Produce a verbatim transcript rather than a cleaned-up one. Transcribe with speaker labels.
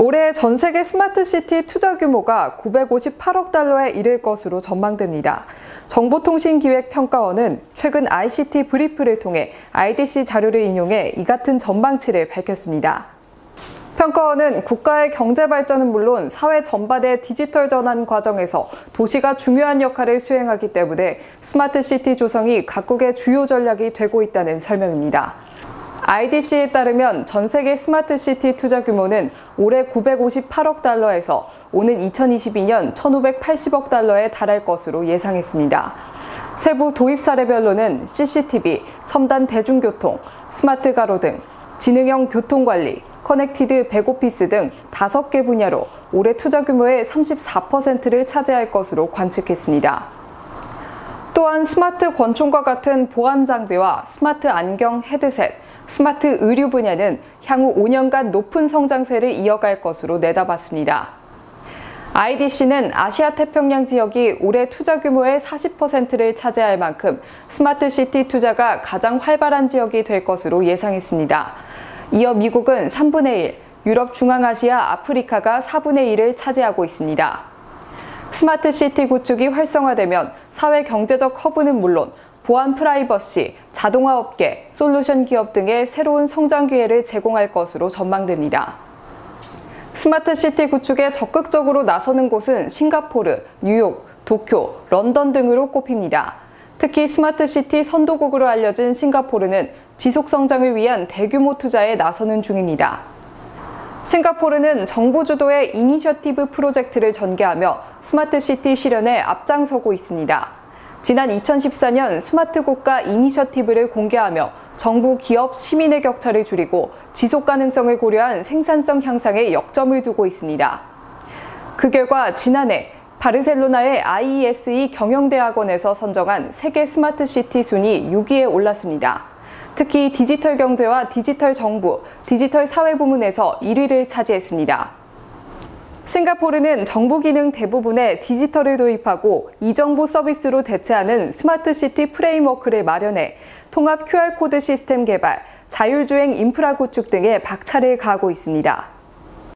Speaker 1: 올해 전 세계 스마트시티 투자 규모가 구백오십팔억 달러에 이를 것으로 전망됩니다. 정보통신기획평가원은 최근 아이씨티 브리프를 통해 아이디씨 자료를 인용해 이 같은 전망치를 밝혔습니다. 평가원은 국가의 경제 발전은 물론 사회 전반의 디지털 전환 과정에서 도시가 중요한 역할을 수행하기 때문에 스마트시티 조성이 각국의 주요 전략이 되고 있다는 설명입니다. 아이디씨에 따르면 전 세계 스마트시티 투자 규모는 올해 구백오십팔억 달러에서 오는 이천이십이 년 천오백팔십억 달러에 달할 것으로 예상했습니다. 세부 도입 사례별로는 씨씨티비, 첨단 대중교통, 스마트 가로 등 지능형 교통관리, 커넥티드 백오피스 등 다섯 개 분야로 올해 투자 규모의 삼십사 퍼센트를 차지할 것으로 관측했습니다. 또한 스마트 권총과 같은 보안 장비와 스마트 안경 헤드셋, 스마트 의류 분야는 향후 오 년간 높은 성장세를 이어갈 것으로 내다봤습니다. 아이디씨는 아시아 태평양 지역이 올해 투자 규모의 사십 퍼센트를 차지할 만큼 스마트시티 투자가 가장 활발한 지역이 될 것으로 예상했습니다. 이어 미국은 삼분의 일, 유럽, 중앙아시아, 아프리카가 사분의 일을 차지하고 있습니다. 스마트시티 구축이 활성화되면 사회 경제적 허브는 물론 보안 프라이버시, 자동화 업계, 솔루션 기업 등의 새로운 성장 기회를 제공할 것으로 전망됩니다. 스마트시티 구축에 적극적으로 나서는 곳은 싱가포르, 뉴욕, 도쿄, 런던 등으로 꼽힙니다. 특히 스마트시티 선도국으로 알려진 싱가포르는 지속 성장을 위한 대규모 투자에 나서는 중입니다. 싱가포르는 정부 주도의 이니셔티브 프로젝트를 전개하며 스마트시티 실현에 앞장서고 있습니다. 지난 이천십사 년 스마트 국가 이니셔티브를 공개하며 정부, 기업, 시민의 격차를 줄이고 지속 가능성을 고려한 생산성 향상에 역점을 두고 있습니다. 그 결과 지난해 바르셀로나의 아이이에스이 경영대학원에서 선정한 세계 스마트시티 순위 육 위에 올랐습니다. 특히 디지털 경제와 디지털 정부, 디지털 사회 부문에서 일 위를 차지했습니다. 싱가포르는 정부 기능 대부분에 디지털을 도입하고 이정부 서비스로 대체하는 스마트시티 프레임워크를 마련해 통합 큐알코드 시스템 개발, 자율주행 인프라 구축 등에 박차를 가하고 있습니다.